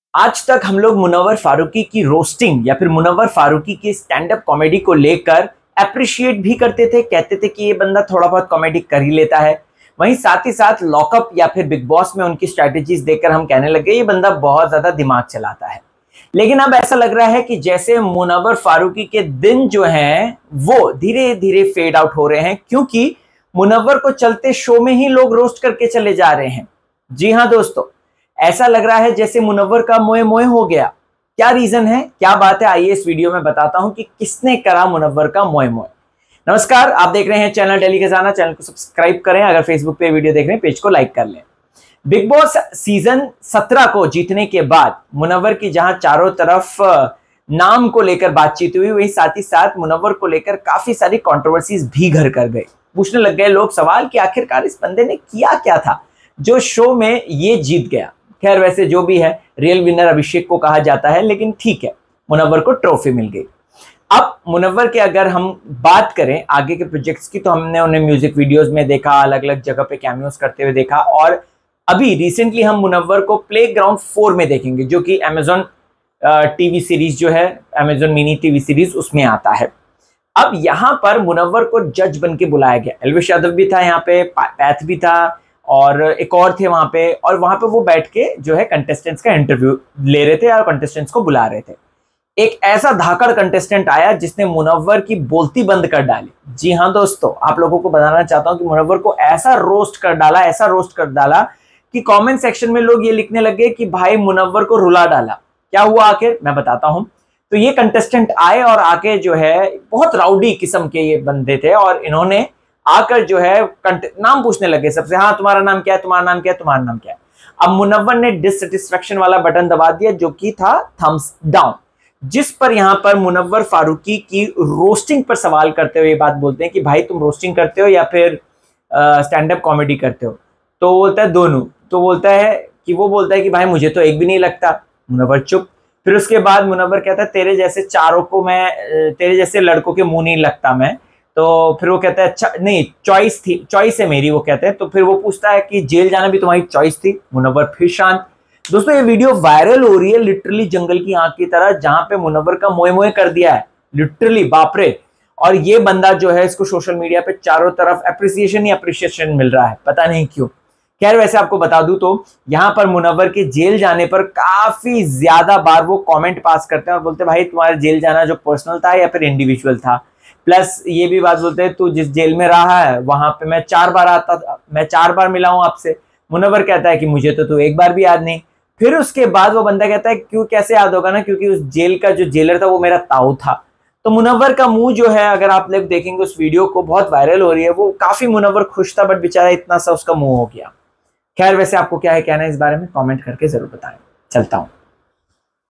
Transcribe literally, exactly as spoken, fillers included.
आज तक हम लोग मुनव्वर फारूकी की रोस्टिंग या फिर मुनव्वर फारूकी की स्टैंड अप कॉमेडी को लेकर अप्रिशिएट भी करते थे, कहते थे कि ये बंदा थोड़ा बहुत कॉमेडी कर ही लेता है। वहीं साथ ही साथ लॉकअप या फिर बिग बॉस में उनकी स्ट्रैटेजीज देखकर हम कहने लगे ये बंदा बहुत ज्यादा दिमाग चलाता है। लेकिन अब ऐसा लग रहा है कि जैसे मुनव्वर फारूकी के दिन जो हैं वो धीरे धीरे फेड आउट हो रहे हैं, क्योंकि मुनव्वर को चलते शो में ही लोग रोस्ट करके चले जा रहे हैं। जी हाँ दोस्तों, ऐसा लग रहा है जैसे मुनव्वर का मोए मोए हो गया। क्या रीजन है, क्या बात है, आइए इस वीडियो में बताता हूं कि किसने करा मुनव्वर का मोए मोए। नमस्कार, आप देख रहे हैं चैनल डेली खजाना। चैनल को सब्सक्राइब करें, अगर फेसबुक पे वीडियो देख रहे हैं पेज को लाइक कर लें। बिग बॉस सीजन सत्रह को जीतने के बाद मुनव्वर की जहां चारों तरफ नाम को लेकर बातचीत हुई, वही साथ ही साथ मुनव्वर को लेकर काफी सारी कंट्रोवर्सीज भी घर कर गए। पूछने लग गए लोग सवाल कि आखिरकार इस बंदे ने किया क्या था जो शो में ये जीत गया। खैर वैसे जो भी है, रियल विनर अभिषेक को कहा जाता है, लेकिन ठीक है, मुनव्वर को ट्रॉफी मिल गई। अब मुनव्वर के अगर हम बात करें आगे के प्रोजेक्ट्स की, तो हमने उन्हें म्यूजिक वीडियोस में देखा, अलग अलग जगह पे कैमियोस करते हुए देखा, और अभी रिसेंटली हम मुनव्वर को प्लेग्राउंड फोर में देखेंगे, जो कि अमेजॉन टीवी सीरीज जो है, अमेजॉन मिनी टीवी सीरीज, उसमें आता है। अब यहाँ पर मुनव्वर को जज बन के बुलाया गया। एल्विश यादव भी था यहाँ पे, पैथ भी था, और एक और थे वहां पे, और वहां पे वो बैठ के जो है कंटेस्टेंट्स का इंटरव्यू ले रहे थे और कंटेस्टेंट्स को बुला रहे थे। एक ऐसा धाकड़ कंटेस्टेंट आया जिसने मुनव्वर की बोलती बंद कर डाली। जी हाँ दोस्तों, आप लोगों को बताना चाहता हूं कि मुनव्वर को ऐसा रोस्ट कर डाला, ऐसा रोस्ट कर डाला कि कमेंट सेक्शन में लोग ये लिखने लगे कि भाई मुनव्वर को रुला डाला। क्या हुआ आखिर, मैं बताता हूं। तो ये कंटेस्टेंट आए और आके जो है, बहुत राउडी किस्म के ये बंदे थे, और इन्होंने आकर जो है नाम पूछने लगे सबसे। हाँ, तुम्हारा नाम क्या है, तुम्हारा नाम क्या है, तुम्हारा नाम क्या है। अब मुनव्वर ने डिससेटिस्फेक्शन वाला बटन दबा दिया, जो कि था थम्स डाउन, जिस पर यहां पर मुनव्वर फारूकी की रोस्टिंग पर सवाल करते हुए ये बात बोलते हैं कि भाई तुम रोस्टिंग करते हो या फिर स्टैंड अप कॉमेडी करते हो। तो बोलता है दोनों। तो बोलता है कि वो बोलता है कि भाई मुझे तो एक भी नहीं लगता। मुनव्वर चुप। फिर उसके बाद मुनव्वर कहता है तेरे जैसे चारों को मैं, तेरे जैसे लड़कों के मुंह नहीं लगता मैं। तो फिर वो कहता है अच्छा नहीं, चॉइस थी, चॉइस है मेरी, वो कहते हैं। तो फिर वो पूछता है कि जेल जाना भी तुम्हारी चॉइस थी। मुनव्वर फिर शांत। दोस्तों ये वीडियो वायरल हो रही है लिटरली जंगल की आंख की तरह, जहां पे मुनव्वर का मोए मोए कर दिया है लिटरली, बाप रे। और ये बंदा जो है, इसको सोशल मीडिया पे चारों तरफ अप्रिसिएशन ही अप्रिसिएशन मिल रहा है, पता नहीं क्यों। खैर वैसे आपको बता दूं तो यहाँ पर मुनव्वर के जेल जाने पर काफी ज्यादा बार वो कमेंट पास करते हैं और बोलते हैं भाई तुम्हारा जेल जाना जो पर्सनल था या फिर इंडिविजुअल था। प्लस ये भी बात बोलते हैं तू जिस जेल में रहा है वहां पे मैं चार बार आता था, मैं चार बार मिला हूं आपसे। मुनव्वर कहता है कि मुझे तो तू एक बार भी याद नहीं। फिर उसके बाद वो बंदा कहता है क्यों, कैसे याद होगा ना, क्योंकि उस जेल का जो जेलर था वो मेरा ताऊ था। तो मुनव्वर का मुंह जो है, अगर आप लोग देखेंगे उस वीडियो को, बहुत वायरल हो रही है, वो काफी मुनव्वर खुश था, बट बेचारा इतना सा उसका मुंह हो गया। खैर वैसे आपको क्या है कहना है इस बारे में, कमेंट करके जरूर बताएं। चलता हूं।